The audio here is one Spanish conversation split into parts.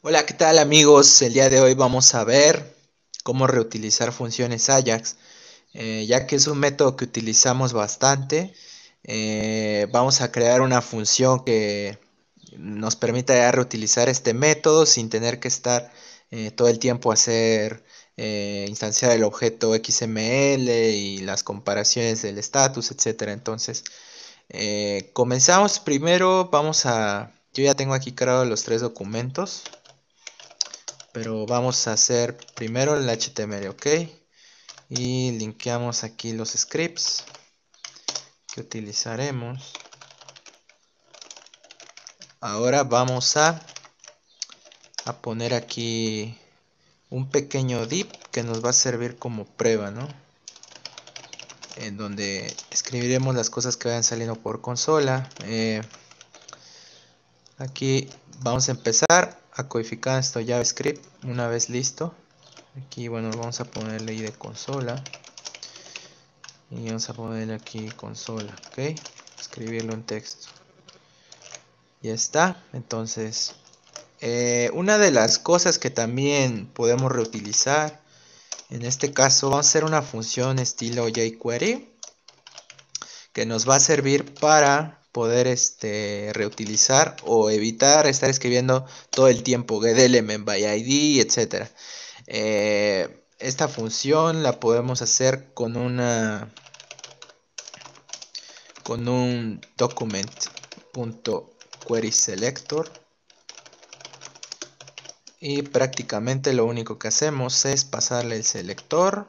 Hola, ¿qué tal amigos? El día de hoy vamos a ver cómo reutilizar funciones Ajax. Ya que es un método que utilizamos bastante, vamos a crear una función que nos permita ya reutilizar este método sin tener que estar todo el tiempo hacer instanciar el objeto XML y las comparaciones del status, etcétera. Entonces, comenzamos primero, yo ya tengo aquí creados los tres documentos. Pero vamos a hacer primero el HTML, ¿ok? Y linkeamos aquí los scripts que utilizaremos. Ahora vamos a poner aquí un pequeño div que nos va a servir como prueba, ¿no? En donde escribiremos las cosas que vayan saliendo por consola. Aquí vamos a empezar a codificar esto JavaScript una vez listo. Aquí, bueno, vamos a ponerle ID de consola. Y vamos a ponerle aquí consola, ok, escribirlo en texto. Ya está. Entonces, una de las cosas que también podemos reutilizar, en este caso vamos a hacer una función estilo jQuery que nos va a servir para poder reutilizar o evitar estar escribiendo todo el tiempo getElement by ID, etcétera. Esta función la podemos hacer con un document.querySelector, y prácticamente lo único que hacemos es pasarle el selector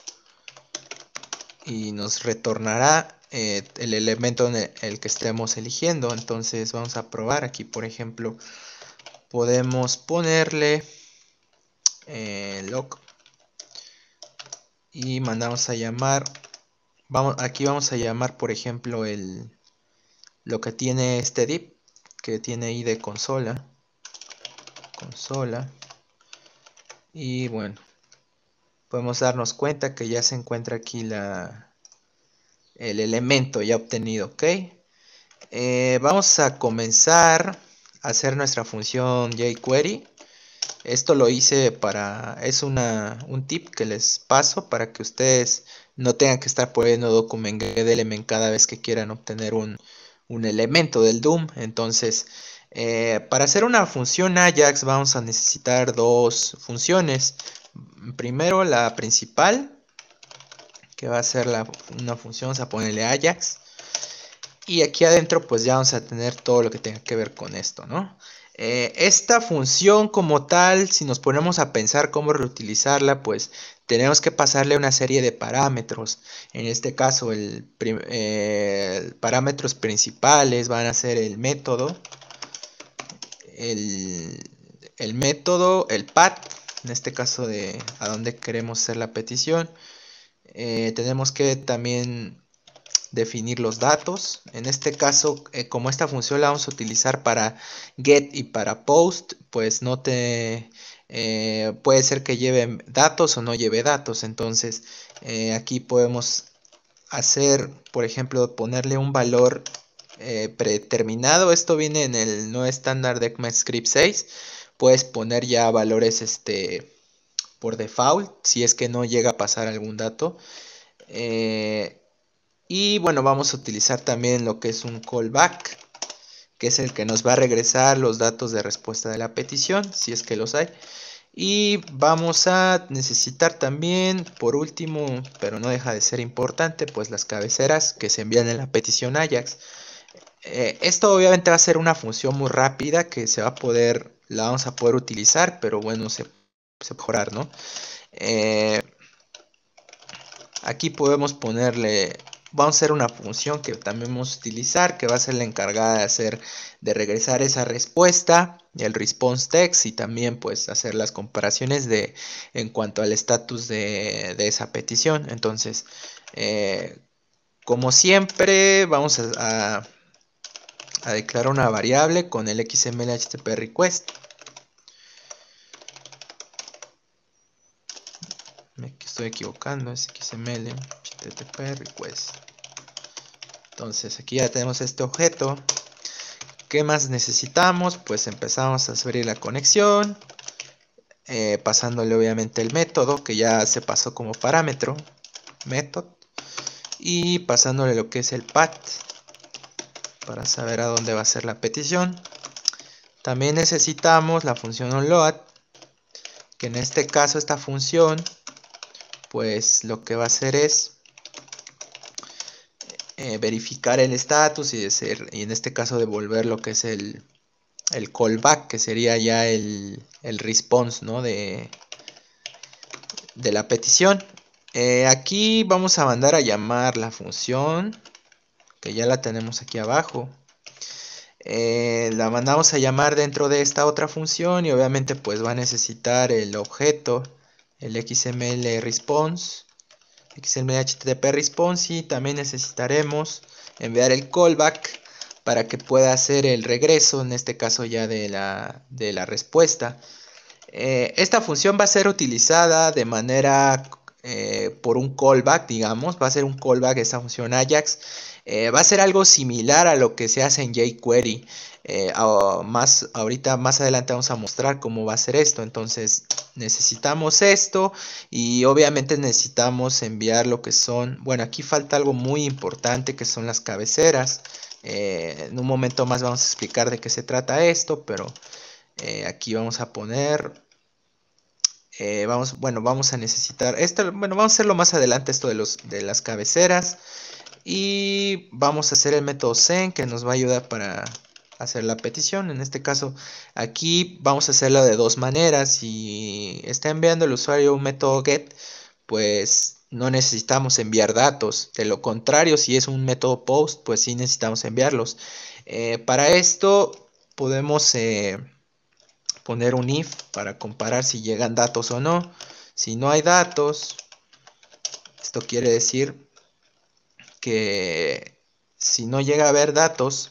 y nos retornará el elemento en el que estemos eligiendo. Entonces vamos a probar aquí, por ejemplo, podemos ponerle log y mandamos a llamar, aquí vamos a llamar por ejemplo lo que tiene este div, que tiene ID consola. Y bueno, podemos darnos cuenta que ya se encuentra aquí el elemento ya obtenido, ¿ok? Vamos a comenzar a hacer nuestra función jQuery. Esto lo hice es un tip que les paso para que ustedes no tengan que estar poniendo document getElement cada vez que quieran obtener un elemento del DOM. Entonces, para hacer una función Ajax vamos a necesitar dos funciones. Primero la principal, que va a ser una función, vamos a ponerle Ajax. Y aquí adentro pues ya vamos a tener todo lo que tenga que ver con esto, ¿no? Esta función como tal, si nos ponemos a pensar cómo reutilizarla, pues tenemos que pasarle una serie de parámetros. En este caso, parámetros principales van a ser el método, el, el path, en este caso de a dónde queremos hacer la petición. Tenemos que también definir los datos. En este caso, como esta función la vamos a utilizar para get y para post, pues puede ser que lleve datos o no lleve datos. Entonces, aquí podemos hacer, por ejemplo, ponerle un valor predeterminado. Esto viene en el no estándar de ECMAScript 6. Puedes poner ya valores por default si es que no llega a pasar algún dato. Y bueno, vamos a utilizar también lo que es un callback, que es el que nos va a regresar los datos de respuesta de la petición, si es que los hay. Y vamos a necesitar también, por último, pero no deja de ser importante, pues las cabeceras que se envían en la petición Ajax. Esto obviamente va a ser una función muy rápida que la vamos a poder utilizar, pero bueno, se mejorar, ¿no? Aquí podemos vamos a hacer una función que también vamos a utilizar, que va a ser la encargada de regresar esa respuesta, el response text, y también pues hacer las comparaciones en cuanto al estatus de esa petición. Entonces, como siempre, vamos a declarar una variable con el XML HTTP request. Me estoy equivocando, es XML HTTP request. Entonces aquí ya tenemos este objeto ¿Qué más necesitamos? Pues empezamos a abrir la conexión, pasándole obviamente el método que ya se pasó como parámetro, method, y pasándole lo que es el path para saber a dónde va a ser la petición. También necesitamos la función onload, que en este caso esta función pues lo que va a hacer es verificar el status y en este caso devolver lo que es el callback, que sería ya el response, ¿no? de la petición. Aquí vamos a mandar a llamar la función, que ya la tenemos aquí abajo. La mandamos a llamar dentro de esta otra función y obviamente pues va a necesitar el objeto, el XML response, XML HTTP response, y también necesitaremos enviar el callback para que pueda hacer el regreso, en este caso ya de la respuesta. Esta función va a ser utilizada de manera por un callback, digamos, va a ser un callback esta función Ajax. Va a ser algo similar a lo que se hace en jQuery. Ahorita más adelante vamos a mostrar cómo va a ser esto. Entonces necesitamos esto y obviamente necesitamos enviar lo que son, bueno, aquí falta algo muy importante que son las cabeceras. En un momento más vamos a explicar de qué se trata esto, pero aquí vamos a poner, vamos a necesitar esto, bueno, vamos a hacerlo más adelante esto de las cabeceras, y vamos a hacer el método send que nos va a ayudar para hacer la petición. En este caso aquí vamos a hacerlo de dos maneras. Si está enviando el usuario un método get, pues no necesitamos enviar datos. De lo contrario, si es un método post, pues sí necesitamos enviarlos. Para esto podemos poner un if para comparar si llegan datos o no. Si no hay datos, esto quiere decir que si no llega a haber datos,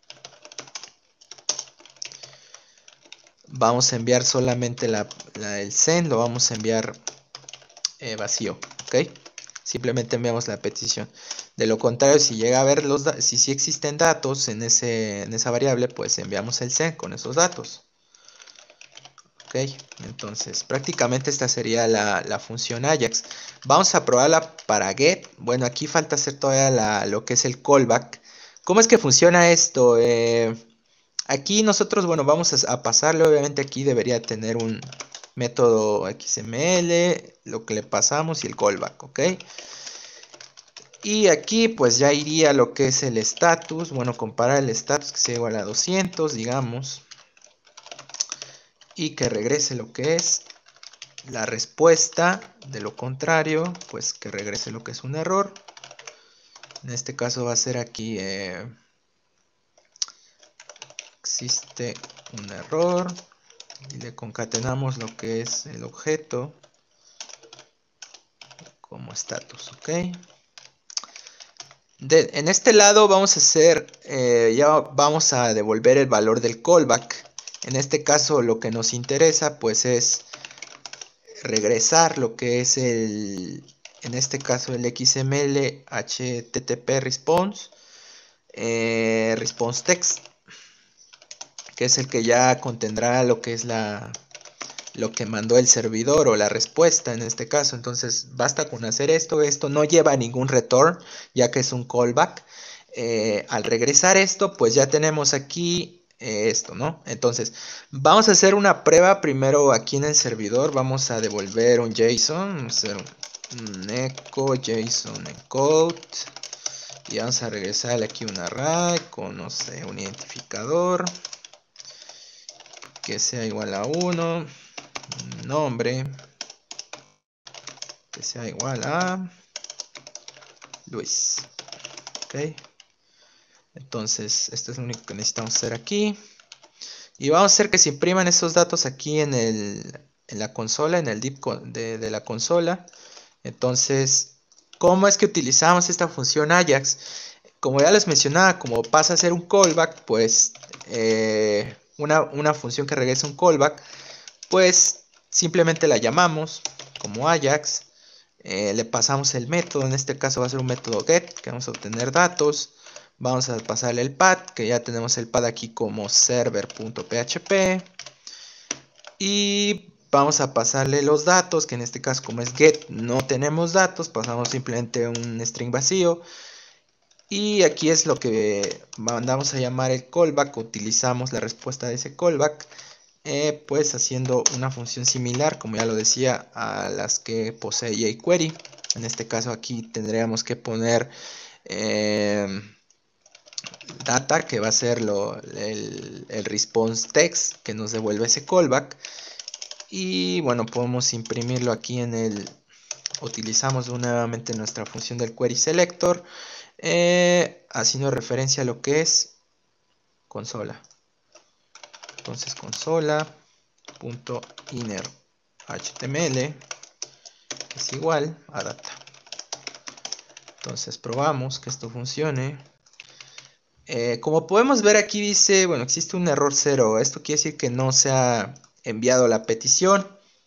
vamos a enviar solamente el send, lo vamos a enviar vacío, ¿ok? Simplemente enviamos la petición. De lo contrario, si llega a haber si existen datos en esa variable, pues enviamos el send con esos datos. Ok, entonces prácticamente esta sería la función Ajax. Vamos a probarla para get. Bueno, aquí falta hacer todavía lo que es el callback. ¿Cómo es que funciona esto? Aquí nosotros, bueno, vamos a pasarle, obviamente aquí debería tener un método XML, lo que le pasamos y el callback, ¿ok? Y aquí pues ya iría lo que es el status, bueno, comparar el status que sea igual a 200, digamos, y que regrese lo que es la respuesta. De lo contrario, pues que regrese lo que es un error. En este caso va a ser aquí, existe un error, y le concatenamos lo que es el objeto como status, ok. En este lado vamos a hacer, ya vamos a devolver el valor del callback. En este caso lo que nos interesa pues es regresar lo que es en este caso el XML HTTP response, response text, que es el que ya contendrá lo que es lo que mandó el servidor o la respuesta en este caso. Entonces basta con hacer esto no lleva ningún return ya que es un callback. Al regresar esto pues ya tenemos aquí esto, ¿no? Entonces vamos a hacer una prueba primero aquí en el servidor. Vamos a devolver un JSON, vamos a hacer un echo JSON encode y vamos a regresarle aquí un array con, no sé, un identificador que sea igual a 1, nombre que sea igual a Luis. Ok, entonces esto es lo único que necesitamos hacer aquí, y vamos a hacer que se impriman esos datos aquí en la consola, en el div de la consola. Entonces, ¿cómo es que utilizamos esta función Ajax? Como ya les mencionaba, como pasa a ser un callback, pues una función que regresa un callback, pues simplemente la llamamos como Ajax. Le pasamos el método, en este caso va a ser un método get, que vamos a obtener datos. Vamos a pasarle el path, que ya tenemos el path aquí como server.php. Y vamos a pasarle los datos, que en este caso como es get no tenemos datos, pasamos simplemente un string vacío. Y aquí es lo que mandamos a llamar el callback, utilizamos la respuesta de ese callback, pues haciendo una función similar, como ya lo decía, a las que posee jQuery. En este caso aquí tendríamos que poner data, que va a ser el response text, que nos devuelve ese callback. Y bueno, podemos imprimirlo aquí en el... Utilizamos nuevamente nuestra función del query selector, haciendo referencia a lo que es consola. Entonces consola.inner.html es igual a data. Entonces probamos que esto funcione. Como podemos ver aquí dice, bueno, existe un error 0. Esto quiere decir que no se ha enviado la petición.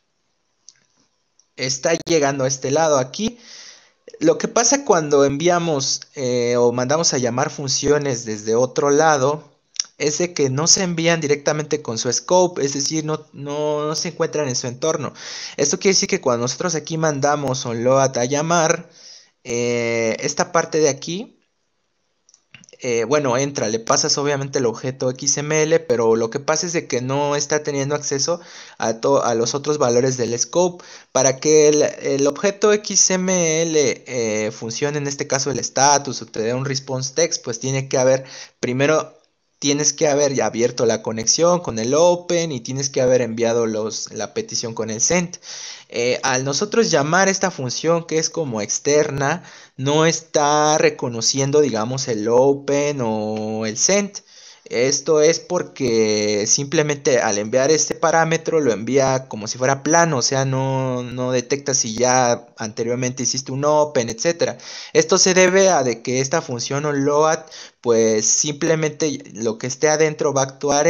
Está llegando a este lado aquí. Lo que pasa cuando enviamos o mandamos a llamar funciones desde otro lado es de que no se envían directamente con su scope, es decir, no se encuentran en su entorno. Esto quiere decir que cuando nosotros aquí mandamos onload a llamar, esta parte de aquí, bueno, entra, le pasas obviamente el objeto XML, pero lo que pasa es de que no está teniendo acceso a los otros valores del scope. Para que el objeto XML funcione, en este caso el status o te dé un response text, pues tiene que haber, primero tienes que haber ya abierto la conexión con el open y tienes que haber enviado la petición con el send. Al nosotros llamar esta función que es como externa, no está reconociendo, digamos, el open o el send. Esto es porque simplemente al enviar este parámetro lo envía como si fuera plano, o sea, no detecta si ya anteriormente hiciste un open, etcétera. Esto se debe a de que esta función onload, pues simplemente lo que esté adentro va a actuar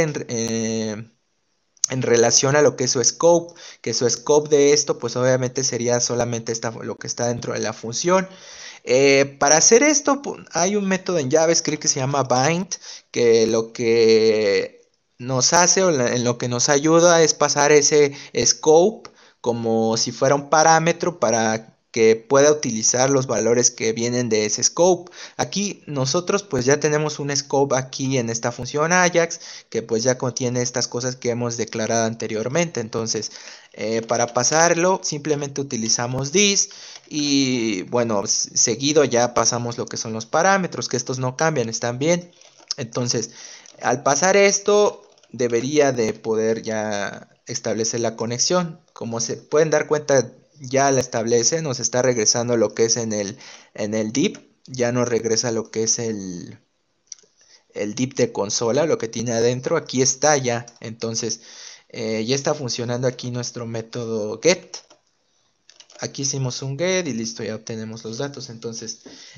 en relación a lo que es su scope, que su scope de esto pues obviamente sería solamente lo que está dentro de la función. Para hacer esto hay un método en JavaScript que se llama bind, que lo que nos hace o en lo que nos ayuda es pasar ese scope como si fuera un parámetro para que pueda utilizar los valores que vienen de ese scope. Aquí nosotros pues ya tenemos un scope aquí en esta función Ajax que pues ya contiene estas cosas que hemos declarado anteriormente. Entonces para pasarlo simplemente utilizamos this y bueno, seguido ya pasamos lo que son los parámetros, que estos no cambian, están bien. Entonces al pasar esto debería de poder ya establecer la conexión. Como se pueden dar cuenta, ya la establece, nos está regresando lo que es en el div, ya nos regresa lo que es el div de consola, lo que tiene adentro, aquí está ya. Entonces ya está funcionando aquí nuestro método get. Aquí hicimos un get y listo, ya obtenemos los datos. Entonces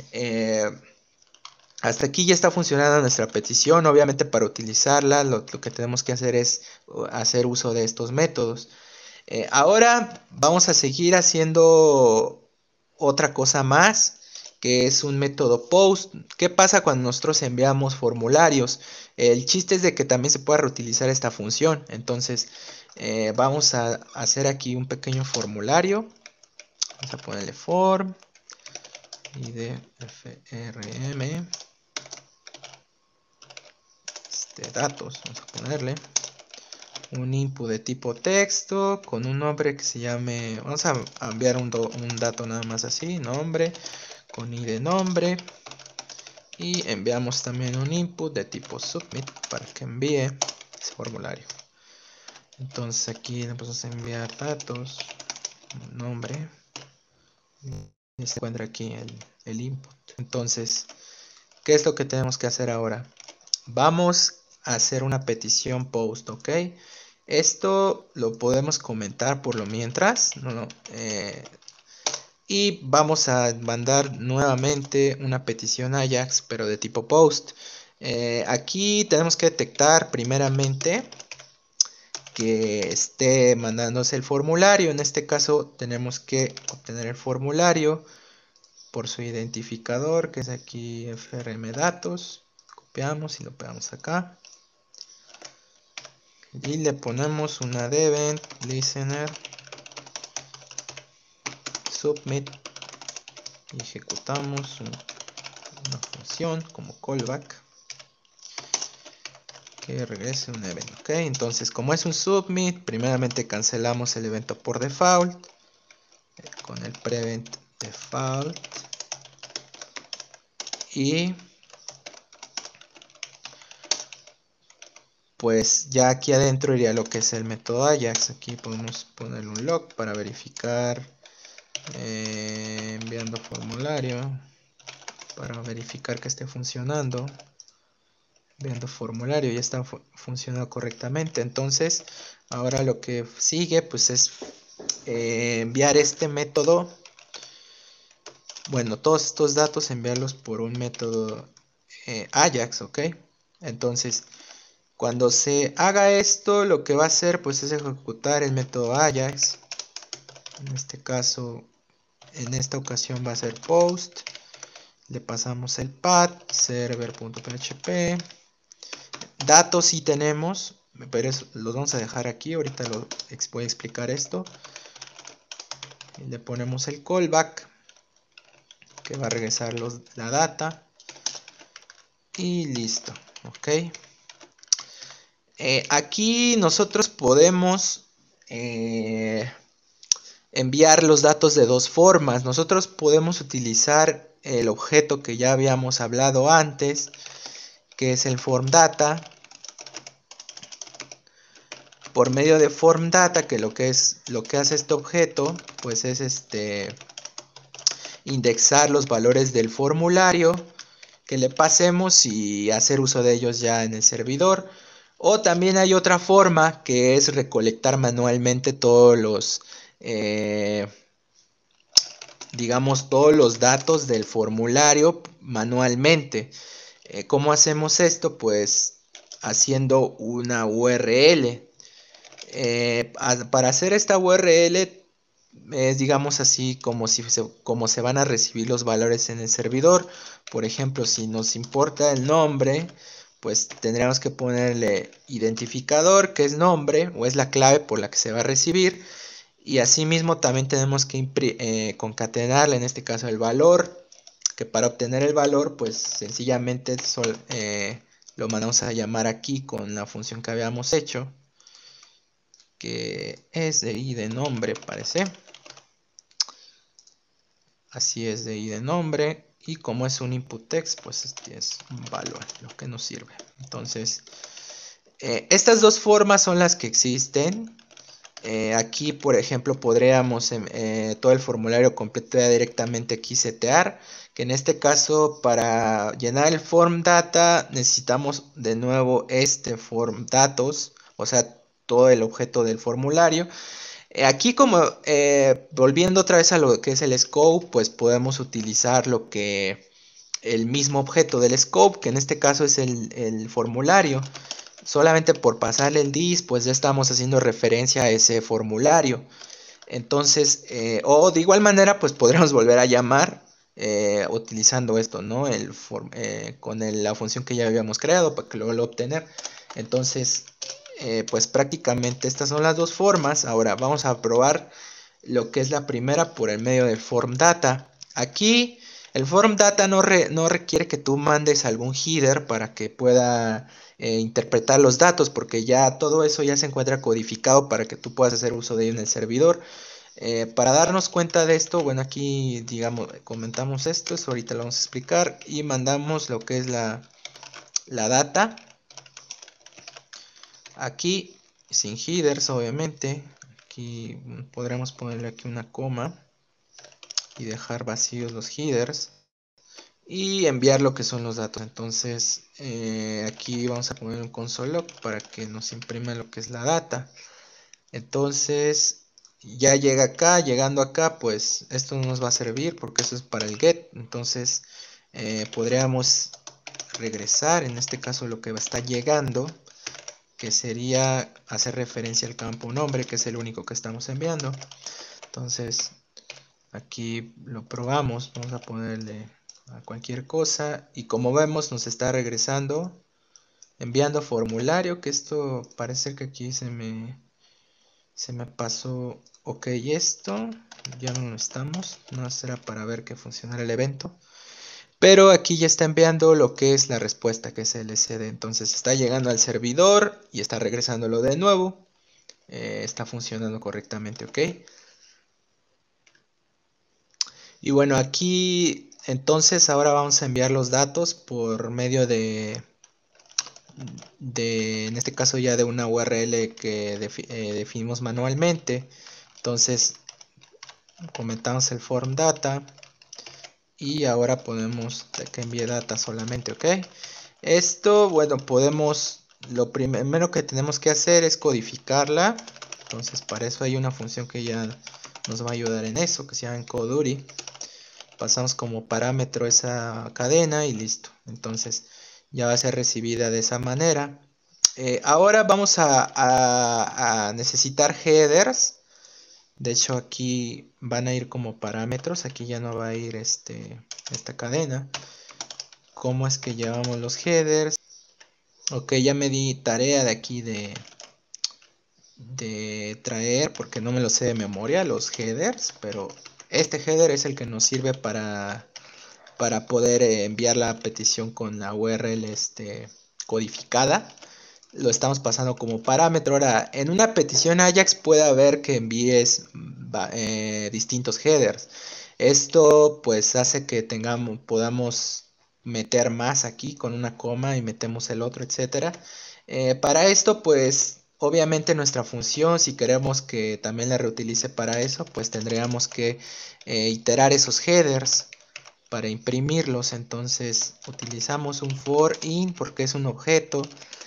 hasta aquí ya está funcionando nuestra petición. Obviamente para utilizarla lo que tenemos que hacer es hacer uso de estos métodos. Ahora vamos a seguir haciendo otra cosa más, que es un método post. ¿Qué pasa cuando nosotros enviamos formularios? El chiste es de que también se pueda reutilizar esta función. Entonces vamos a hacer aquí un pequeño formulario. Vamos a ponerle form idfrm datos. Vamos a ponerle un input de tipo texto con un nombre que se llame, vamos a enviar un dato nada más así, nombre, con id de nombre, y enviamos también un input de tipo submit para que envíe ese formulario. Entonces aquí le vamos a enviar datos, nombre, y se encuentra aquí el input. Entonces, ¿qué es lo que tenemos que hacer ahora? Vamos a hacer una petición post, ¿ok? Esto lo podemos comentar por lo mientras, y vamos a mandar nuevamente una petición Ajax, pero de tipo post. Aquí tenemos que detectar primeramente que esté mandándose el formulario. En este caso tenemos que obtener el formulario por su identificador, que es aquí frm datos. Copiamos y lo pegamos acá. Y le ponemos una event listener submit. Y ejecutamos una función como callback que regrese un evento. Ok, entonces como es un submit, primeramente cancelamos el evento por default con el prevent default y pues ya aquí adentro iría lo que es el método Ajax. Aquí podemos poner un log para verificar, enviando formulario para verificar que esté funcionando. Enviando formulario, ya está funcionando correctamente. Entonces ahora lo que sigue pues es enviar este método. Bueno, todos estos datos enviarlos por un método Ajax, ¿ok? Entonces, cuando se haga esto, lo que va a hacer pues es ejecutar el método Ajax. En este caso, en esta ocasión va a ser post. Le pasamos el path, server.php. Datos sí tenemos, pero los vamos a dejar aquí. Ahorita voy a explicar esto. Y le ponemos el callback, que va a regresar la data. Y listo, ok. Aquí nosotros podemos enviar los datos de dos formas. Nosotros podemos utilizar el objeto que ya habíamos hablado antes, que es el form data. Por medio de form data, que lo que hace este objeto, pues es indexar los valores del formulario que le pasemos y hacer uso de ellos ya en el servidor. O también hay otra forma, que es recolectar manualmente todos los digamos todos los datos del formulario manualmente. ¿Cómo hacemos esto? Pues haciendo una URL. Para hacer esta URL es, digamos así, como se van a recibir los valores en el servidor. Por ejemplo, si nos importa el nombre, pues tendríamos que ponerle identificador, que es nombre, o es la clave por la que se va a recibir. Y asimismo también tenemos que concatenarle, en este caso, el valor, que para obtener el valor, pues sencillamente lo mandamos a llamar aquí con la función que habíamos hecho, que es de id nombre, parece. Así es, de id nombre. Y como es un input text, pues este es un valor, lo que nos sirve. Entonces, estas dos formas son las que existen. Aquí, por ejemplo, podríamos todo el formulario completo ya directamente aquí setear, que en este caso para llenar el form data necesitamos de nuevo este form datos, o sea, todo el objeto del formulario. Aquí como volviendo otra vez a lo que es el scope, pues podemos utilizar el mismo objeto del scope, que en este caso es el formulario. Solamente por pasarle el dis, pues ya estamos haciendo referencia a ese formulario. Entonces, o de igual manera, pues podríamos volver a llamar utilizando esto, ¿no? Con la función que ya habíamos creado para que lo obtener. Entonces, pues prácticamente estas son las dos formas. Ahora vamos a probar lo que es la primera por el medio del form data. Aquí el form data no requiere que tú mandes algún header para que pueda interpretar los datos, porque ya todo eso ya se encuentra codificado para que tú puedas hacer uso de ello en el servidor. Para darnos cuenta de esto, bueno, aquí digamos comentamos esto, eso ahorita lo vamos a explicar, y mandamos lo que es la data aquí sin headers, obviamente. Aquí podremos ponerle aquí una coma y dejar vacíos los headers y enviar lo que son los datos. Entonces aquí vamos a poner un console log para que nos imprima lo que es la data. Entonces ya llega acá, llegando acá, pues esto no nos va a servir porque eso es para el get. Entonces podríamos regresar, en este caso lo que está llegando, que sería hacer referencia al campo nombre, que es el único que estamos enviando. Entonces Aquí lo probamos, vamos a ponerle a cualquier cosa y como vemos nos está regresando, enviando formulario, que esto parece que aquí se me pasó. Ok, esto ya no lo estamos, no será para ver que funcionara el evento. Pero aquí ya está enviando lo que es la respuesta, que es el LCD. Entonces está llegando al servidor y está regresándolo de nuevo. Está funcionando correctamente, ok. Y bueno, aquí entonces ahora vamos a enviar los datos por medio en este caso ya de una URL que definimos manualmente. Entonces comentamos el form data y ahora podemos que envíe data solamente, ok. Esto, bueno, podemos, lo primero que tenemos que hacer es codificarla. Entonces para eso hay una función que ya nos va a ayudar en eso, que se llama encoduri. Pasamos como parámetro esa cadena y listo. Entonces ya va a ser recibida de esa manera. Ahora vamos a necesitar headers. De hecho aquí van a ir como parámetros. Aquí ya no va a ir esta cadena. ¿Cómo es que llevamos los headers? Ok, ya me di tarea de aquí de traer, porque no me lo sé de memoria, los headers. Pero este header es el que nos sirve para poder enviar la petición con la URL codificada. Lo estamos pasando como parámetro. Ahora, en una petición Ajax puede haber que envíes distintos headers. Esto pues hace que podamos meter más aquí con una coma y metemos el otro, etcétera. Para esto pues obviamente nuestra función, si queremos que también la reutilice para eso, pues tendríamos que iterar esos headers para imprimirlos. Entonces utilizamos un for in porque es un objeto.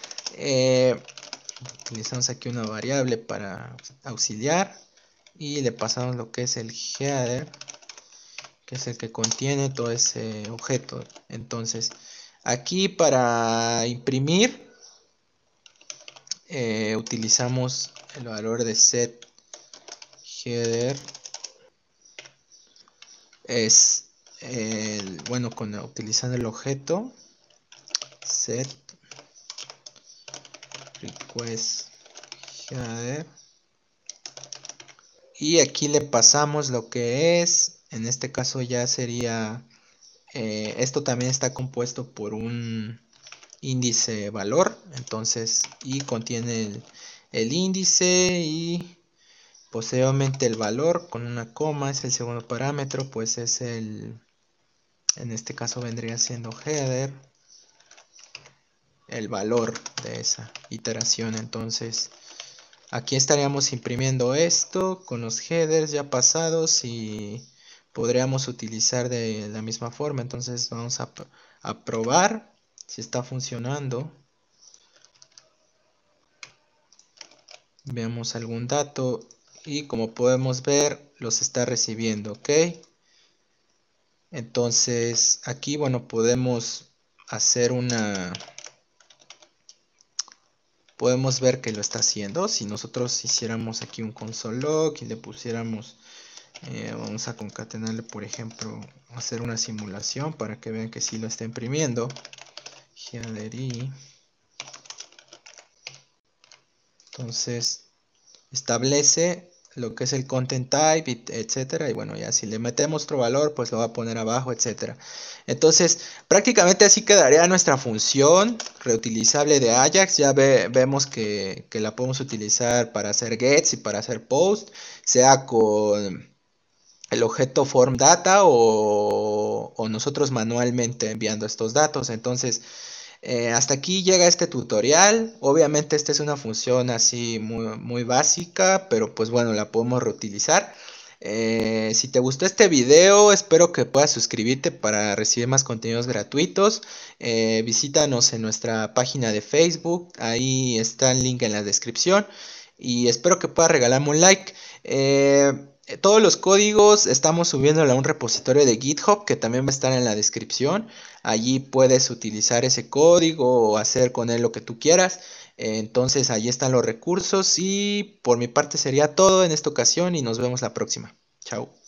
Utilizamos aquí una variable para auxiliar y le pasamos lo que es el header, que es el que contiene todo ese objeto. Entonces aquí para imprimir utilizamos el valor de set header. Es bueno, utilizando el objeto set request header, y aquí le pasamos lo que es, en este caso ya sería, esto también está compuesto por un índice valor, entonces, y contiene el índice y posteriormente el valor con una coma, es el segundo parámetro, pues es en este caso vendría siendo header, el valor de esa iteración. Entonces aquí estaríamos imprimiendo esto con los headers ya pasados y podríamos utilizar de la misma forma. Entonces vamos a probar si está funcionando. Veamos algún dato y como podemos ver los está recibiendo, ok. Entonces aquí, bueno, podemos hacer podemos ver que lo está haciendo. Si nosotros hiciéramos aquí un console log y le pusiéramos, vamos a concatenarle, por ejemplo, hacer una simulación para que vean que sí lo está imprimiendo. Header y entonces establece lo que es el content type, etcétera, y bueno, ya si le metemos otro valor, pues lo va a poner abajo, etcétera. Entonces, prácticamente así quedaría nuestra función reutilizable de Ajax. Ya vemos que la podemos utilizar para hacer gets y para hacer post, sea con el objeto form data o nosotros manualmente enviando estos datos. Entonces, hasta aquí llega este tutorial. Obviamente esta es una función así muy básica, pero pues bueno, la podemos reutilizar. Si te gustó este video, espero que puedas suscribirte para recibir más contenidos gratuitos. Visítanos en nuestra página de Facebook, ahí está el link en la descripción. Y espero que puedas regalarme un like. Todos los códigos estamos subiéndolo a un repositorio de GitHub que también va a estar en la descripción. Allí puedes utilizar ese código o hacer con él lo que tú quieras. Entonces allí están los recursos y por mi parte sería todo en esta ocasión y nos vemos la próxima. Chao.